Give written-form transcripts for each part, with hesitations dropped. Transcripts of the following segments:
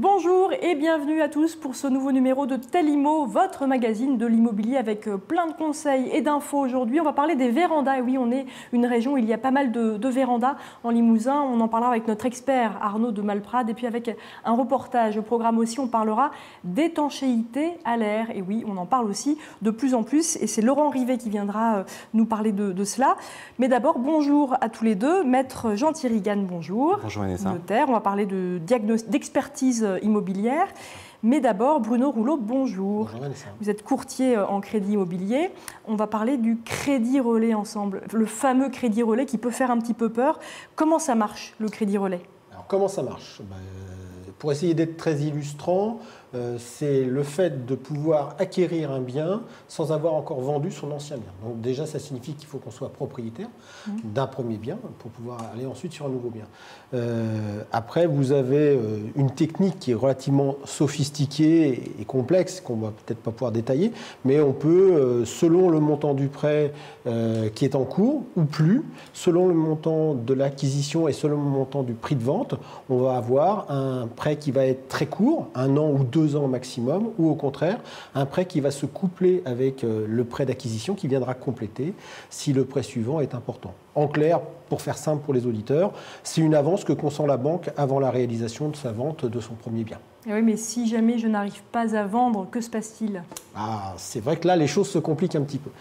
Bonjour et bienvenue à tous pour ce nouveau numéro de Telimo, votre magazine de l'immobilier avec plein de conseils et d'infos. Aujourd'hui, on va parler des vérandas. Et oui, on est une région où il y a pas mal de vérandas en Limousin. On en parlera avec notre expert Arnaud de Malprade et puis avec un reportage au programme aussi, on parlera d'étanchéité à l'air. Et oui, on en parle aussi de plus en plus et c'est Laurent Rivet qui viendra nous parler de cela. Mais d'abord, bonjour à tous les deux. Maître Jean-Thierry Ganne, bonjour. Bonjour Vanessa. Notaire, on va parler d'expertise immobilière. Mais d'abord, Bruno Rouleau, bonjour. Bonjour Vanessa. Vous êtes courtier en crédit immobilier. On va parler du crédit relais ensemble, le fameux crédit relais qui peut faire un petit peu peur. Comment ça marche, le crédit relais? Alors, comment ça marche? Pour essayer d'être très illustrant, c'est le fait de pouvoir acquérir un bien sans avoir encore vendu son ancien bien. Donc déjà, ça signifie qu'il faut qu'on soit propriétaire d'un premier bien pour pouvoir aller ensuite sur un nouveau bien. Après, vous avez une technique qui est relativement sophistiquée et complexe, qu'on ne va peut-être pas pouvoir détailler, mais on peut, selon le montant du prêt qui est en cours ou plus, selon le montant de l'acquisition et selon le montant du prix de vente, on va avoir un prêt qui va être très court, 1 an ou 2 ans maximum, ou au contraire, un prêt qui va se coupler avec le prêt d'acquisition qui viendra compléter si le prêt suivant est important. En clair, pour faire simple pour les auditeurs, c'est une avance que consent la banque avant la réalisation de sa vente de son premier bien. Et oui, mais si jamais je n'arrive pas à vendre, que se passe-t-il? C'est vrai que là, les choses se compliquent un petit peu.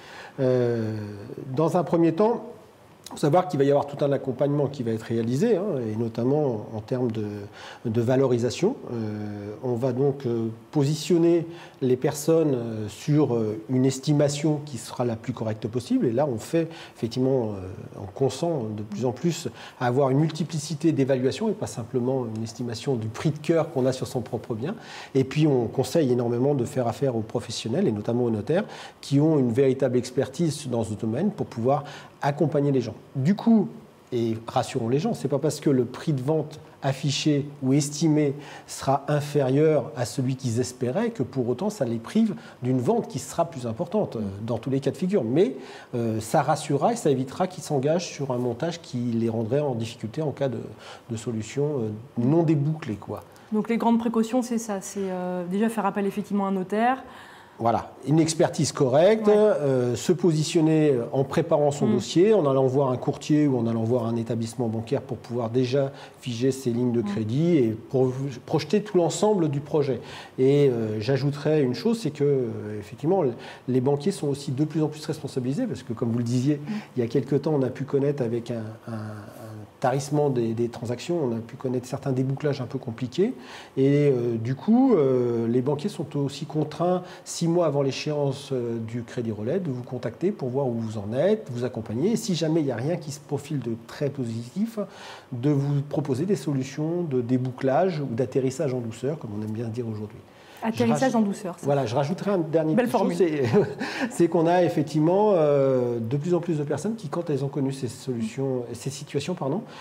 Dans un premier temps, il faut savoir qu'il va y avoir tout un accompagnement qui va être réalisé, et notamment en termes de valorisation. On va donc positionner les personnes sur une estimation qui sera la plus correcte possible. Et là, on fait effectivement, on consent de plus en plus à avoir une multiplicité d'évaluations et pas simplement une estimation du prix de cœur qu'on a sur son propre bien. Et puis, on conseille énormément de faire affaire aux professionnels et notamment aux notaires qui ont une véritable expertise dans ce domaine pour pouvoir accompagner les gens. Du coup, et rassurons les gens, ce n'est pas parce que le prix de vente affiché ou estimé sera inférieur à celui qu'ils espéraient que pour autant ça les prive d'une vente qui sera plus importante dans tous les cas de figure. Mais ça rassurera et ça évitera qu'ils s'engagent sur un montage qui les rendrait en difficulté en cas de solution non débouclée, quoi. Donc les grandes précautions, c'est ça, c'est déjà faire appel effectivement à un notaire. Voilà, une expertise correcte, se positionner en préparant son dossier, en allant voir un courtier ou en allant voir un établissement bancaire pour pouvoir déjà figer ses lignes de crédit et projeter tout l'ensemble du projet. Et j'ajouterais une chose, c'est que effectivement, les banquiers sont aussi de plus en plus responsabilisés parce que, comme vous le disiez, il y a quelques temps, on a pu connaître avec un tarissement des transactions, on a pu connaître certains débouclages un peu compliqués. Et du coup, les banquiers sont aussi contraints, 6 mois avant l'échéance du crédit relais, de vous contacter pour voir où vous en êtes, vous accompagner. Et si jamais il n'y a rien qui se profile de très positif, de vous proposer des solutions de débouclage ou d'atterrissage en douceur, comme on aime bien dire aujourd'hui. Atterrissage en douceur. Ça. Voilà, je rajouterai un dernier petit chose, c'est qu'on a effectivement de plus en plus de personnes qui, quand elles ont connu ces situations,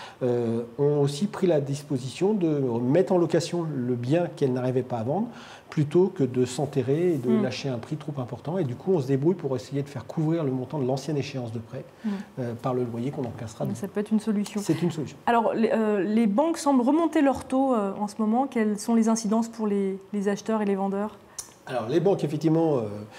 ont aussi pris la disposition de mettre en location le bien qu'elles n'arrivaient pas à vendre, plutôt que de s'enterrer et de lâcher un prix trop important. Et du coup, on se débrouille pour essayer de faire couvrir le montant de l'ancienne échéance de prêt par le loyer qu'on encaissera. Ça peut être une solution. C'est une solution. Alors, les banques semblent remonter leurs taux en ce moment. Quelles sont les incidences pour les acheteurs et les vendeurs? Alors, les banques, effectivement,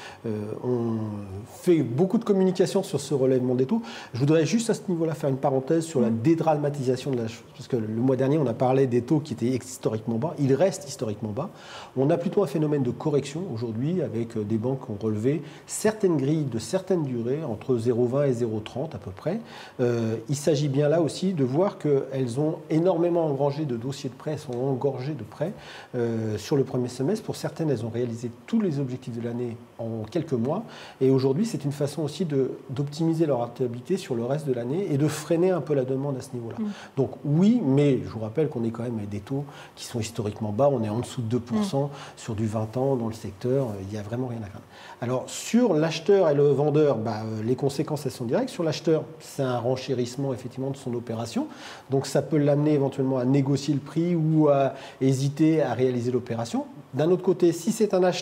ont fait beaucoup de communication sur ce relèvement des taux. Je voudrais juste à ce niveau-là faire une parenthèse sur la dédramatisation de la chose. Parce que le mois dernier, on a parlé des taux qui étaient historiquement bas. Ils restent historiquement bas. On a plutôt un phénomène de correction aujourd'hui avec des banques qui ont relevé certaines grilles de certaines durées, entre 0,20 et 0,30 à peu près. Il s'agit bien là aussi de voir qu'elles ont énormément engrangé de dossiers de prêt, elles sont engorgées de prêts sur le premier semestre. Pour certaines, elles ont réalisé tous les objectifs de l'année en quelques mois. Et aujourd'hui, c'est une façon aussi d'optimiser leur rentabilité sur le reste de l'année et de freiner un peu la demande à ce niveau-là. Donc oui, mais je vous rappelle qu'on est quand même avec des taux qui sont historiquement bas. On est en dessous de 2% sur du 20 ans dans le secteur. Il n'y a vraiment rien à craindre. Alors sur l'acheteur et le vendeur, les conséquences, elles sont directes. Sur l'acheteur, c'est un renchérissement effectivement de son opération. Donc ça peut l'amener éventuellement à négocier le prix ou à hésiter à réaliser l'opération. D'un autre côté, si c'est un acheteur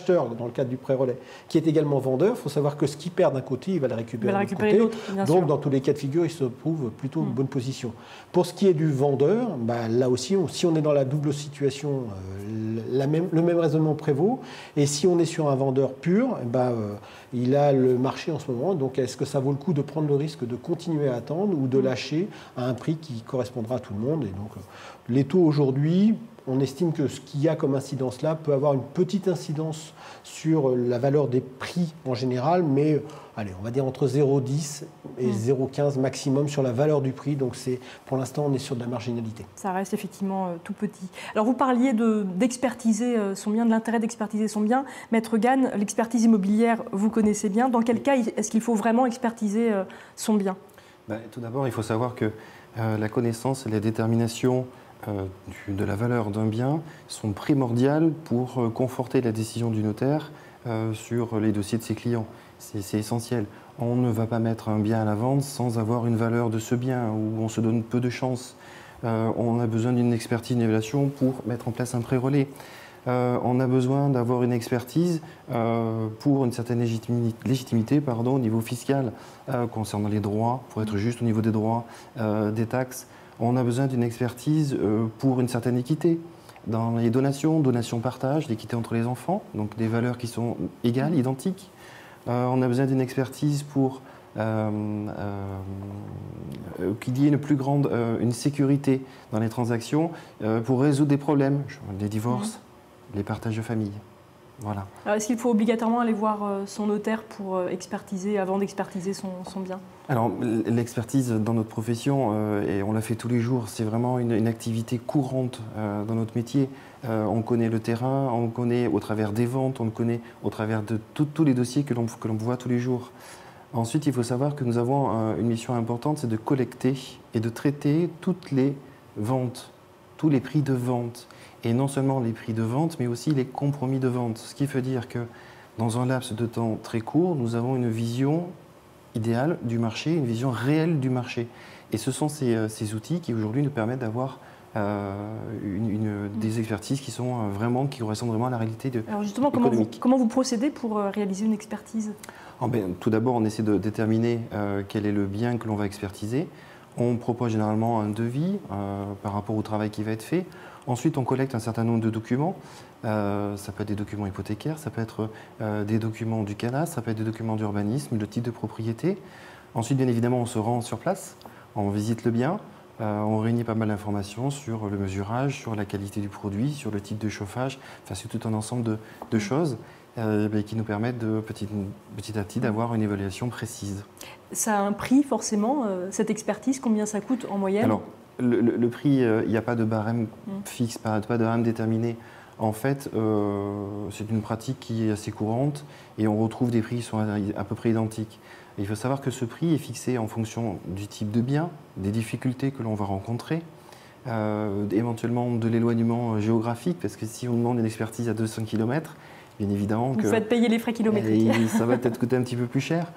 l'acheteur, dans le cadre du prêt-relais, qui est également vendeur, il faut savoir que ce qu'il perd d'un côté, il va le récupérer de l'autre côté. Donc, dans tous les cas de figure, il se trouve plutôt une bonne position. Pour ce qui est du vendeur, là aussi, si on est dans la double situation, le même raisonnement prévaut. Et si on est sur un vendeur pur, il a le marché en ce moment. Donc, est-ce que ça vaut le coup de prendre le risque de continuer à attendre ou de lâcher à un prix qui correspondra à tout le monde? Et donc, les taux aujourd'hui, on estime que ce qu'il y a comme incidence là peut avoir une petite incidence sur la valeur des prix en général, mais allez, on va dire entre 0,10 et 0,15 maximum sur la valeur du prix. Donc pour l'instant, on est sur de la marginalité. Ça reste effectivement tout petit. Alors vous parliez d'expertiser son bien, de l'intérêt d'expertiser son bien. Maître Gane, l'expertise immobilière, vous connaissez bien. Dans quel cas est-ce qu'il faut vraiment expertiser son bien? Tout d'abord, il faut savoir que la connaissance et la détermination de la valeur d'un bien sont primordiales pour conforter la décision du notaire sur les dossiers de ses clients. C'est essentiel. On ne va pas mettre un bien à la vente sans avoir une valeur de ce bien, où on se donne peu de chance. On a besoin d'une expertise, d'une évaluation pour mettre en place un prêt-relais. On a besoin d'avoir une expertise pour une certaine légitimité au niveau fiscal, concernant les droits, pour être juste au niveau des droits, des taxes. On a besoin d'une expertise pour une certaine équité. Dans les donations-partage, l'équité entre les enfants, donc des valeurs qui sont égales, identiques. On a besoin d'une expertise pour qu'il y ait une plus grande une sécurité dans les transactions, pour résoudre des problèmes, les divorces, les partages de famille. Voilà. Est-ce qu'il faut obligatoirement aller voir son notaire pour expertiser, avant d'expertiser son bien? Alors, l'expertise dans notre profession, et on la fait tous les jours, c'est vraiment une activité courante dans notre métier. On connaît le terrain, on le connaît au travers des ventes, on le connaît au travers de tous les dossiers que l'on voit tous les jours. Ensuite, il faut savoir que nous avons une mission importante, c'est de collecter et de traiter toutes les ventes, tous les prix de vente. Et non seulement les prix de vente, mais aussi les compromis de vente. Ce qui veut dire que dans un laps de temps très court, nous avons une vision idéale du marché, une vision réelle du marché. Et ce sont ces outils qui aujourd'hui nous permettent d'avoir des expertises qui correspondent vraiment à la réalité économique. Alors justement, comment vous procédez pour réaliser une expertise? Tout d'abord, on essaie de déterminer quel est le bien que l'on va expertiser. On propose généralement un devis par rapport au travail qui va être fait. Ensuite, on collecte un certain nombre de documents. Ça peut être des documents hypothécaires, ça peut être des documents du cadastre, ça peut être des documents d'urbanisme, le type de propriété. Ensuite, bien évidemment, on se rend sur place, on visite le bien, on réunit pas mal d'informations sur le mesurage, sur la qualité du produit, sur le type de chauffage. Enfin, c'est tout un ensemble de choses qui nous permettent petit à petit d'avoir une évaluation précise. Ça a un prix forcément, cette expertise, combien ça coûte en moyenne? Alors, le prix, il n'y a pas de barème fixe, pas de barème déterminé. En fait, c'est une pratique qui est assez courante et on retrouve des prix qui sont à peu près identiques. Et il faut savoir que ce prix est fixé en fonction du type de bien, des difficultés que l'on va rencontrer, éventuellement de l'éloignement géographique, parce que si on demande une expertise à 200 km, bien évidemment vous faites payer les frais kilométriques. Et ça va peut-être coûter un petit peu plus cher.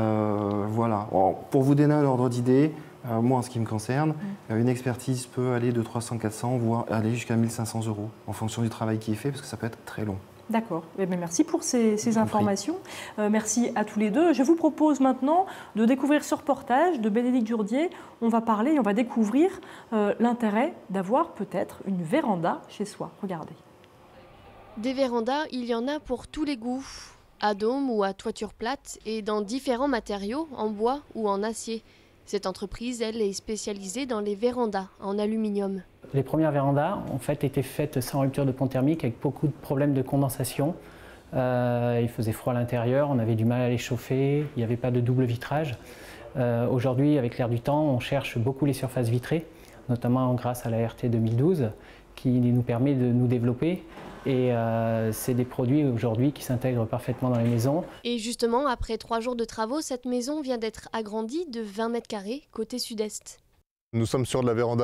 Voilà. Alors, pour vous donner un ordre d'idée, moi, en ce qui me concerne, une expertise peut aller de 300-400, voire aller jusqu'à 1 500 € en fonction du travail qui est fait, parce que ça peut être très long. D'accord. Merci pour ces informations. Merci à tous les deux. Je vous propose maintenant de découvrir ce reportage de Bénédicte Jourdier. On va parler, on va découvrir l'intérêt d'avoir peut-être une véranda chez soi. Regardez. Des vérandas, il y en a pour tous les goûts, à dôme ou à toiture plate et dans différents matériaux, en bois ou en acier. Cette entreprise, elle, est spécialisée dans les vérandas en aluminium. Les premières vérandas, en fait, étaient faites sans rupture de pont thermique, avec beaucoup de problèmes de condensation. Il faisait froid à l'intérieur, on avait du mal à les chauffer, il n'y avait pas de double vitrage. Aujourd'hui, avec l'air du temps, on cherche beaucoup les surfaces vitrées, notamment grâce à la RT 2012, qui nous permet de nous développer. Et c'est des produits aujourd'hui qui s'intègrent parfaitement dans les maisons. Et justement, après 3 jours de travaux, cette maison vient d'être agrandie de 20 mètres carrés côté sud-est. Nous sommes sur de la véranda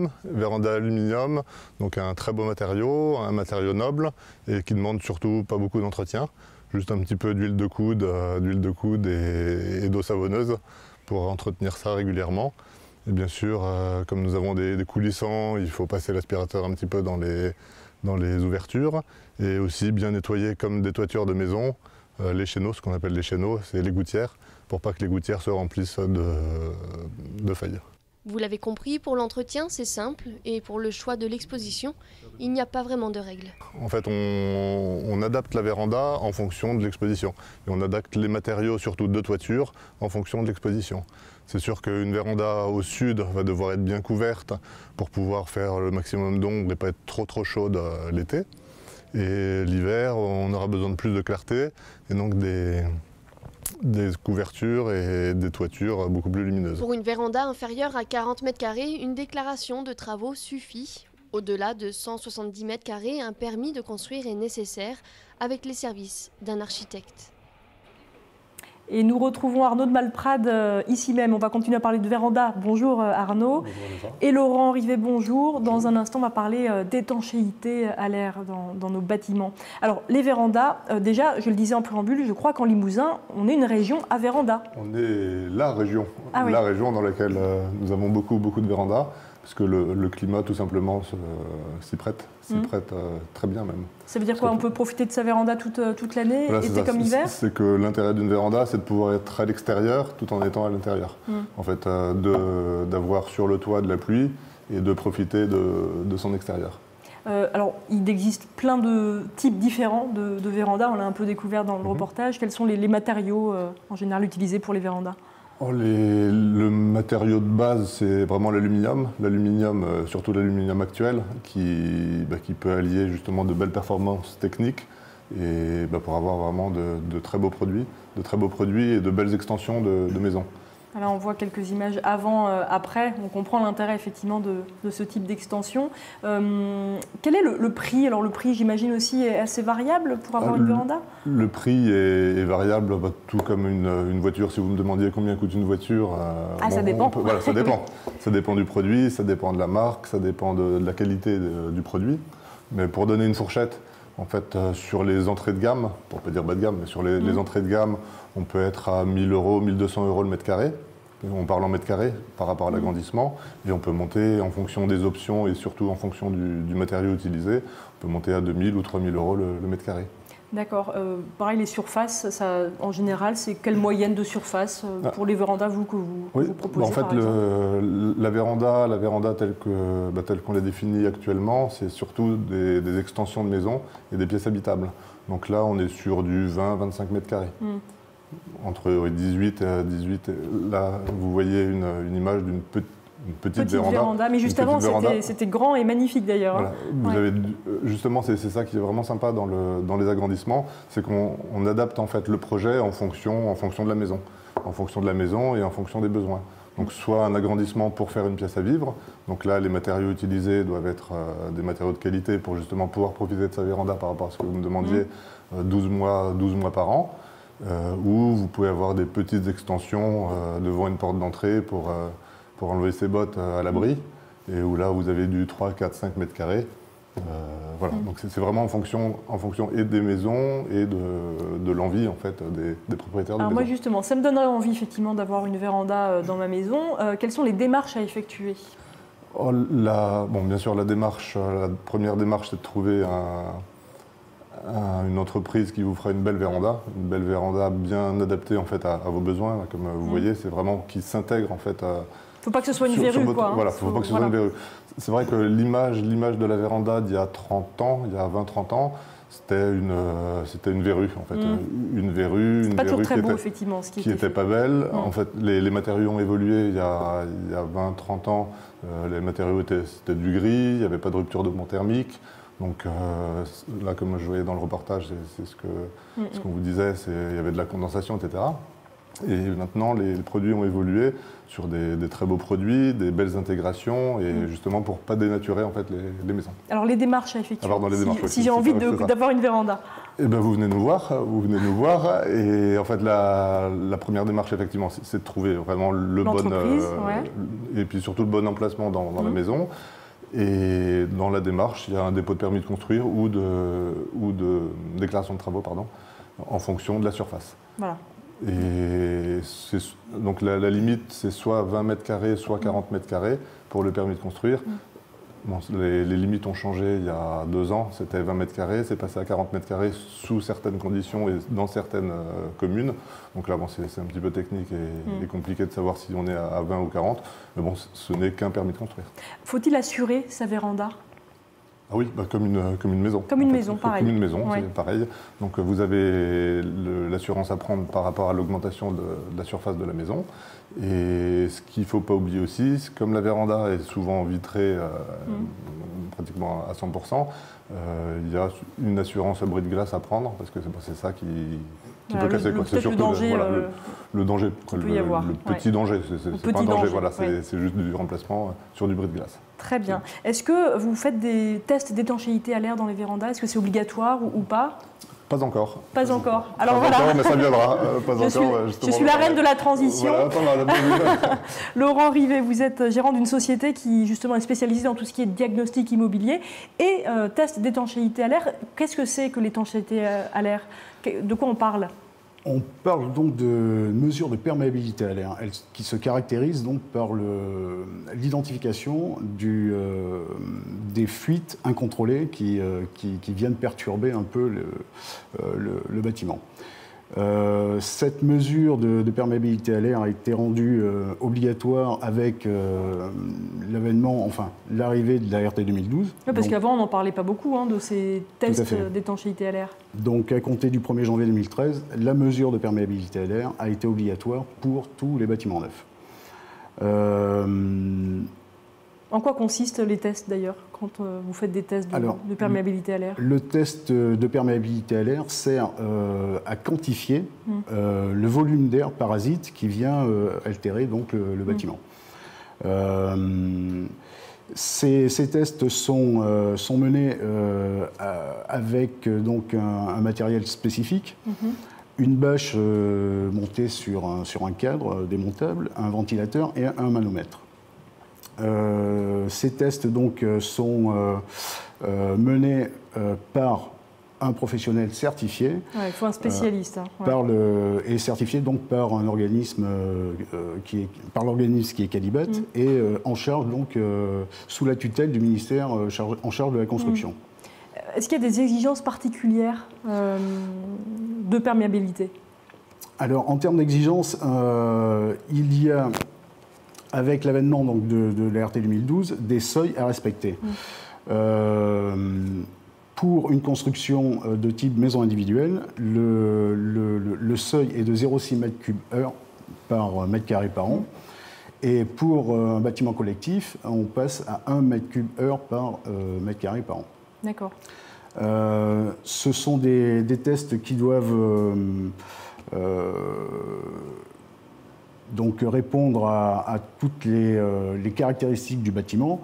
aluminium, donc un très beau matériau, un matériau noble et qui demande surtout pas beaucoup d'entretien, juste un petit peu d'huile de coude et d'eau savonneuse pour entretenir ça régulièrement. Et bien sûr, comme nous avons des coulissants, il faut passer l'aspirateur un petit peu dans dans les ouvertures et aussi bien nettoyer comme des toitures de maison les chéneaux, ce qu'on appelle les chéneaux, c'est les gouttières, pour pas que les gouttières se remplissent de feuilles. Vous l'avez compris, pour l'entretien, c'est simple, et pour le choix de l'exposition, il n'y a pas vraiment de règles. En fait, on adapte la véranda en fonction de l'exposition. Et on adapte les matériaux, surtout de toiture, en fonction de l'exposition. C'est sûr qu'une véranda au sud va devoir être bien couverte pour pouvoir faire le maximum d'ombre et pas être trop chaude l'été. Et l'hiver, on aura besoin de plus de clarté, et donc des couvertures et des toitures beaucoup plus lumineuses. Pour une véranda inférieure à 40 mètres carrés, une déclaration de travaux suffit. Au-delà de 170 mètres carrés, un permis de construire est nécessaire avec les services d'un architecte. Et nous retrouvons Arnaud de Malprade ici même. On va continuer à parler de véranda. Bonjour Arnaud. Bonjour. Et Laurent Rivet, bonjour. Dans un instant, on va parler d'étanchéité à l'air dans nos bâtiments. Alors, les vérandas, déjà, je le disais en préambule, je crois qu'en Limousin, on est une région à véranda. On est la région, oui. La région dans laquelle nous avons beaucoup de vérandas, parce que le climat, tout simplement, s'y prête. Très bien même. Ça veut dire quoi? On peut profiter de sa véranda toute l'année, voilà, été comme hiver? C'est que l'intérêt d'une véranda, c'est de pouvoir être à l'extérieur tout en étant à l'intérieur. En fait, d'avoir sur le toit de la pluie et de profiter de son extérieur. Alors, il existe plein de types différents de vérandas. On l'a un peu découvert dans le reportage. Quels sont les matériaux en général utilisés pour les vérandas? Le matériau de base, c'est vraiment l'aluminium. L'aluminium, surtout l'aluminium actuel, qui peut allier justement de belles performances techniques et pour avoir vraiment de très beaux produits et de belles extensions de maisons. Là, on voit quelques images avant, après. On comprend l'intérêt effectivement de ce type d'extension. Quel est le prix? Alors le prix, j'imagine aussi, est assez variable pour avoir une véranda? Le prix est variable, tout comme une voiture. Si vous me demandiez combien coûte une voiture, ça dépend. Voilà, ça dépend. Ça dépend du produit, ça dépend de la marque, ça dépend de la qualité du produit. Mais pour donner une fourchette, en fait, sur les entrées de gamme, pour ne pas dire bas de gamme, mais sur les entrées de gamme, on peut être à 1 000 €, 1 200 € le mètre carré. On parle en mètre carré par rapport à l'agrandissement. Et on peut monter en fonction des options et surtout en fonction du matériau utilisé. On peut monter à 2 000 ou 3 000 € le mètre carré. D'accord. Pareil, les surfaces, en général, c'est quelle moyenne de surface pour les vérandas que vous proposez? En fait, la véranda telle qu'on l'a définie actuellement, c'est surtout des extensions de maisons et des pièces habitables. Donc là, on est sur du 20-25 mètres carrés. Entre 18 et 18. Là, vous voyez une image d'une petite véranda. Mais juste avant, c'était grand et magnifique d'ailleurs. Voilà. Vous avez, justement, c'est ça qui est vraiment sympa dans les agrandissements, c'est qu'on adapte en fait le projet en fonction de la maison. En fonction de la maison et en fonction des besoins. Donc soit un agrandissement pour faire une pièce à vivre. Donc là, les matériaux utilisés doivent être des matériaux de qualité pour justement pouvoir profiter de sa véranda par rapport à ce que vous me demandiez, 12 mois par an. Ou vous pouvez avoir des petites extensions devant une porte d'entrée pour enlever ses bottes à l'abri, et où là vous avez du 3, 4, 5 mètres carrés. Voilà. Donc c'est vraiment en fonction et des maisons et de l'envie en fait, des propriétaires de maisons. Moi justement, ça me donnerait envie effectivement d'avoir une véranda dans ma maison. Quelles sont les démarches à effectuer? Bien sûr, la première démarche, c'est de trouver une entreprise qui vous fera une belle véranda bien adaptée en fait à vos besoins, comme vous voyez, c'est vraiment qui s'intègre en fait. Faut pas que ce soit une verrue, quoi. Voilà, faut pas que ce soit une verrue. C'est vrai que l'image de la véranda d'il y a 30 ans, il y a 20-30 ans, c'était une verrue en fait, une verrue qui était pas belle. En fait, les matériaux ont évolué il y a 20-30 ans. Les matériaux c'était du gris, il n'y avait pas de rupture de pont thermique. Donc là, comme je voyais dans le reportage, c'est ce qu'on vous disait, il y avait de la condensation, etc. Et maintenant, les produits ont évolué sur des très beaux produits, des belles intégrations, et justement pour ne pas dénaturer en fait, les maisons. Alors les démarches à effectuer, si j'ai aussi, envie d'avoir une véranda. Eh bien, vous venez nous voir, et en fait la première démarche effectivement, c'est de trouver vraiment le bon, et puis surtout le bon emplacement dans la maison. Et dans la démarche, il y a un dépôt de permis de construire ou de déclaration de travaux, pardon, en fonction de la surface. Voilà. Et donc la limite, c'est soit 20 mètres carrés, soit 40 mètres carrés pour le permis de construire. Bon, les limites ont changé il y a 2 ans, c'était 20 mètres carrés, c'est passé à 40 mètres carrés sous certaines conditions et dans certaines communes. Donc là, bon, c'est un petit peu technique et compliqué de savoir si on est à 20 ou 40, mais bon, ce n'est qu'un permis de construire. Faut-il assurer sa véranda ? Ah oui, bah comme une maison. Comme une maison, pareil. Comme une maison, Ouais. c'est pareil. Donc vous avez l'assurance à prendre par rapport à l'augmentation de la surface de la maison. Et ce qu'il ne faut pas oublier aussi, c'est comme la véranda est souvent vitrée pratiquement à 100%, il y a une assurance abri de glace à prendre, parce que c'est ça qui peut casser. C'est surtout le danger, le petit danger. C'est pas un danger, voilà, c'est juste du remplacement sur du bris de glace. Très bien. Est-ce que vous faites des tests d'étanchéité à l'air dans les vérandas? Est-ce que c'est obligatoire ou pas? Pas encore. Pas encore. Alors pas voilà. encore, mais ça viendra. Je suis la reine de la transition. Voilà, Laurent Rivet, vous êtes gérant d'une société qui justement est spécialisée dans tout ce qui est diagnostic immobilier et test d'étanchéité à l'air. Qu'est-ce que c'est que l'étanchéité à l'air? De quoi on parle? On parle donc de mesures de perméabilité à l'air, qui se caractérisent donc par l'identification des fuites incontrôlées qui viennent perturber un peu le bâtiment. Cette mesure de perméabilité à l'air a été rendue obligatoire avec l'avènement, enfin l'arrivée de la RT 2012. Oui, parce qu'avant on n'en parlait pas beaucoup de ces tests d'étanchéité à l'air. Donc à compter du 1er janvier 2013, la mesure de perméabilité à l'air a été obligatoire pour tous les bâtiments neufs. En quoi consistent les tests d'ailleurs, quand vous faites des tests de perméabilité à l'air? Le test de perméabilité à l'air sert à quantifier le volume d'air parasite qui vient altérer donc, le bâtiment. Ces tests sont menés avec donc, un matériel spécifique. Une bâche montée sur un cadre démontable, un ventilateur et un manomètre. Ces tests donc, sont menés par un professionnel certifié. Ouais, il faut un spécialiste. Et certifié donc, par un organisme par l'organisme qui est Calibat et en charge donc, sous la tutelle du ministère en charge de la construction. Est-ce qu'il y a des exigences particulières de perméabilité? Alors, en termes d'exigences, il y a, avec l'avènement de la RT 2012, des seuils à respecter. Pour une construction de type maison individuelle, le seuil est de 0,6 m3/h par mètre carré par an. Et pour un bâtiment collectif, on passe à 1 m3/h par mètre carré par an. D'accord. Ce sont des tests qui doivent donc répondre à toutes les caractéristiques du bâtiment.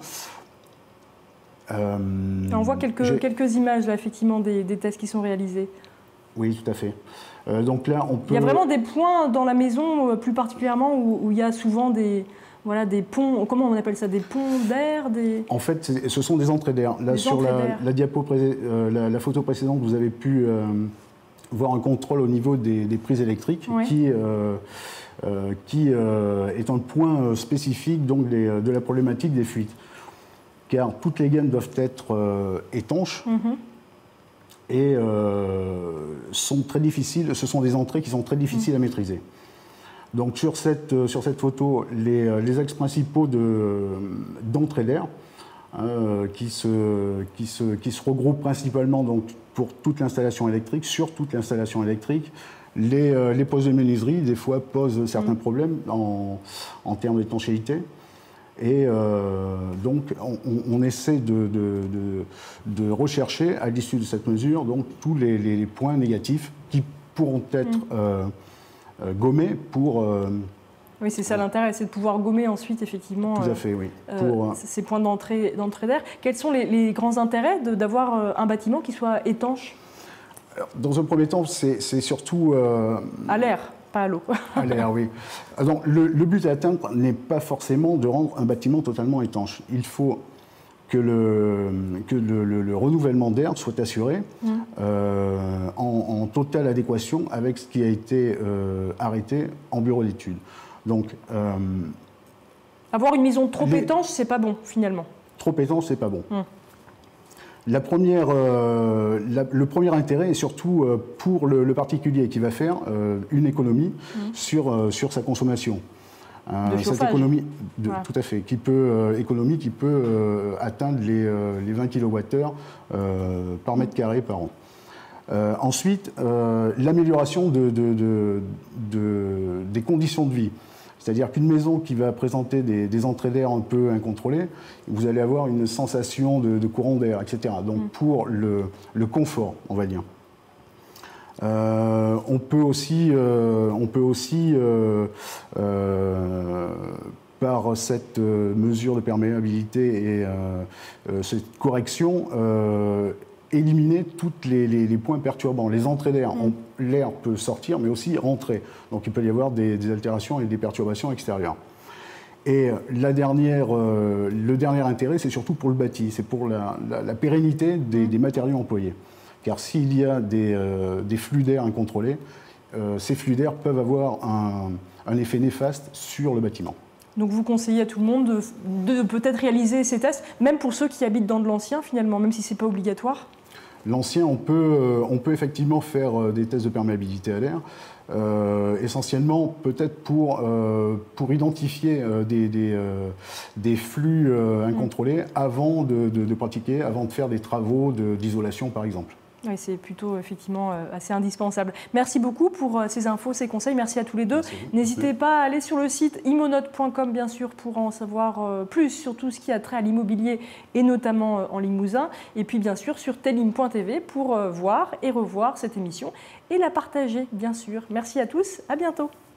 On voit quelques images là, effectivement, des tests qui sont réalisés. Oui, tout à fait. Donc là, on peut... Il y a vraiment des points dans la maison, plus particulièrement, où il y a souvent des ponts, comment on appelle ça, des ponts d'air En fait, ce sont des entrées d'air. Là, sur la photo précédente, vous avez pu voir un contrôle au niveau des prises électriques qui est un point spécifique donc, de la problématique des fuites. Car toutes les gaines doivent être étanches et sont très difficiles. Ce sont des entrées qui sont très difficiles à maîtriser. Donc sur cette photo, les axes principaux d'entrée d'air qui se regroupent principalement donc, pour toute l'installation électrique, sur toute l'installation électrique. Les postes de menuiserie, des fois, posent certains problèmes en termes d'étanchéité. Et donc, on essaie de rechercher, à l'issue de cette mesure, donc, tous les points négatifs qui pourront être gommés pour... Oui, c'est ça l'intérêt, c'est de pouvoir gommer ensuite, effectivement, tout à fait, oui. ces points d'entrée d'air. Quels sont les grands intérêts d'avoir un bâtiment qui soit étanche? Alors, dans un premier temps, c'est surtout... à l'air. Pas à l'eau. À l'air, oui. Donc, le but à atteindre n'est pas forcément de rendre un bâtiment totalement étanche. Il faut que le renouvellement d'air soit assuré en totale adéquation avec ce qui a été arrêté en bureau d'études. Donc, avoir une maison trop étanche, c'est pas bon, finalement. Trop étanche, c'est pas bon. Le premier intérêt est surtout pour le particulier qui va faire une économie sur sa consommation. Cette économie, tout à fait, qui peut atteindre les 20 kWh par mètre carré par an. Ensuite, l'amélioration des conditions de vie. C'est-à-dire qu'une maison qui va présenter des entrées d'air un peu incontrôlées, vous allez avoir une sensation de courant d'air, etc. Donc pour le confort, on va dire. On peut aussi par cette mesure de perméabilité et cette correction, éliminer tous les points perturbants. Les entrées d'air, l'air peut sortir, mais aussi rentrer. Donc il peut y avoir des altérations et des perturbations extérieures. Et le dernier intérêt, c'est surtout pour le bâti, c'est pour la pérennité des matériaux employés. Car s'il y a des flux d'air incontrôlés, ces flux d'air peuvent avoir un effet néfaste sur le bâtiment. Donc vous conseillez à tout le monde de peut-être réaliser ces tests, même pour ceux qui habitent dans de l'ancien finalement, même si ce n'est pas obligatoire? L'ancien, on peut effectivement faire des tests de perméabilité à l'air, essentiellement peut-être pour identifier des flux incontrôlés avant de pratiquer, avant de faire des travaux d'isolation par exemple. Oui, c'est plutôt effectivement assez indispensable. Merci beaucoup pour ces infos, ces conseils. Merci à tous les deux. N'hésitez pas à aller sur le site imonote.com, bien sûr, pour en savoir plus sur tout ce qui a trait à l'immobilier et notamment en Limousin. Et puis, bien sûr, sur telim.tv pour voir et revoir cette émission et la partager, bien sûr. Merci à tous. À bientôt.